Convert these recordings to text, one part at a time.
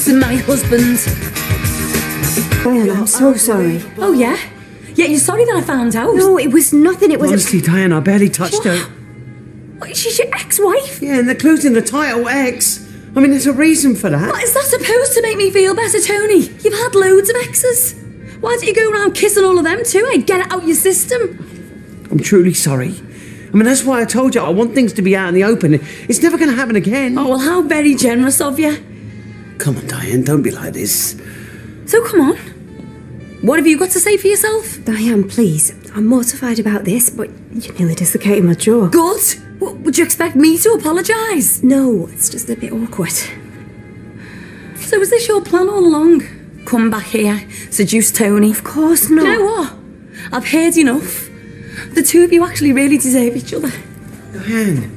and my husband. Diane, I'm so sorry. Oh, yeah? Yeah, you're sorry that I found out? No, it was nothing, it was... Honestly, Diane, I barely touched her. What, she's your ex-wife? Yeah, and the clue's in the title, ex. I mean, there's a reason for that. What, is that supposed to make me feel better, Tony? You've had loads of exes. Why don't you go around kissing all of them too, eh? Get it out your system. I'm truly sorry. I mean, that's why I told you I want things to be out in the open. It's never going to happen again. Oh, well, how very generous of you. Come on, Diane, don't be like this. So, come on. What have you got to say for yourself? Diane, please. I'm mortified about this, but you nearly dislocated my jaw. Good. What, would you expect me to apologise? No, it's just a bit awkward. So was this your plan all along? Come back here, seduce Tony? Of course not. You know what? I've heard enough. The two of you actually really deserve each other. Diane.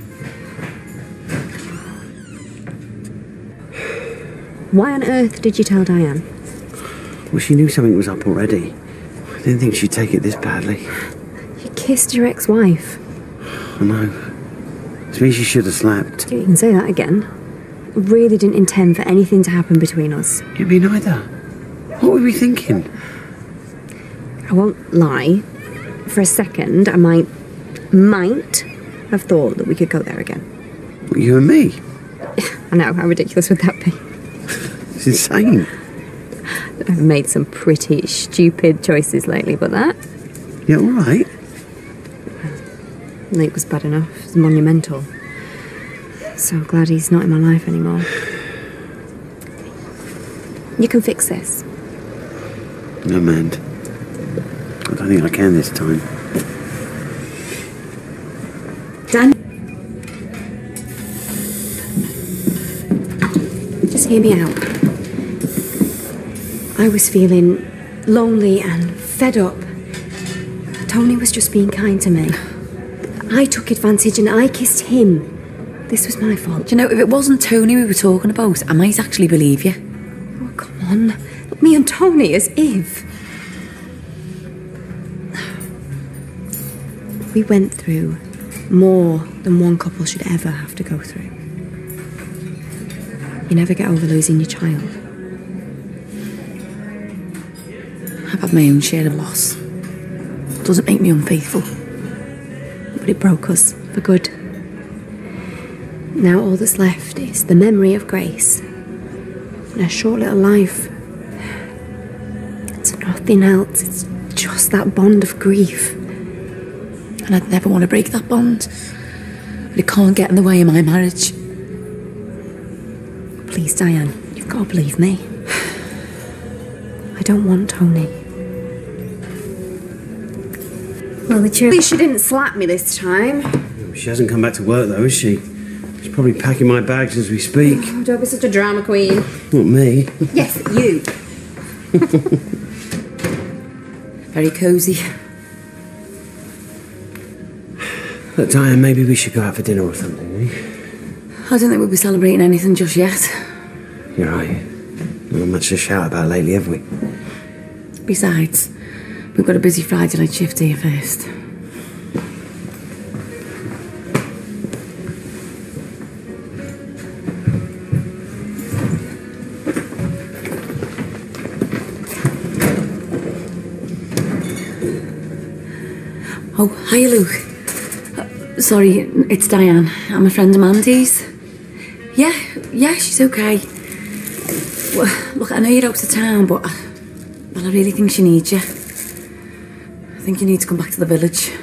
Why on earth did you tell Diane? Well, she knew something was up already. I didn't think she'd take it this badly. You kissed your ex-wife. I know. It's me she should have slapped. You can say that again. I really didn't intend for anything to happen between us. You me neither. What were we thinking? I won't lie. For a second, I might have thought that we could go there again. What, you and me? I know, how ridiculous would that be? It's insane. I've made some pretty stupid choices lately, but that... Yeah, all right. Luke was bad enough. It was monumental. So glad he's not in my life anymore. You can fix this. No, man. I don't think I can this time. Dan? Just hear me out. I was feeling lonely and fed up. Tony was just being kind to me. I took advantage and I kissed him. This was my fault. Do you know, if it wasn't Tony we were talking about, I might actually believe you. Oh, come on. Look, me and Tony as if. We went through more than one couple should ever have to go through. You never get over losing your child. I've had my own share of loss. It doesn't make me unfaithful. But it broke us for good. Now all that's left is the memory of Grace and a short little life. It's nothing else. It's just that bond of grief. And I'd never want to break that bond. But it can't get in the way of my marriage. Please, Diane, you've got to believe me. I don't want Tony. Well, at least she didn't slap me this time. She hasn't come back to work, though, is she? She's probably packing my bags as we speak. Oh, don't be such a drama queen. Not me. Yes, you. Very cosy. Look, Diane, maybe we should go out for dinner or something, eh? I don't think we'll be celebrating anything just yet. You're right. Not much to shout about lately, have we? Besides, we've got a busy Friday night shift here first. Oh, hi, Luke. Sorry, it's Diane. I'm a friend of Mandy's. Yeah, she's okay. Well, look, I know you're out of town, but I really think she needs you. I think you need to come back to the village.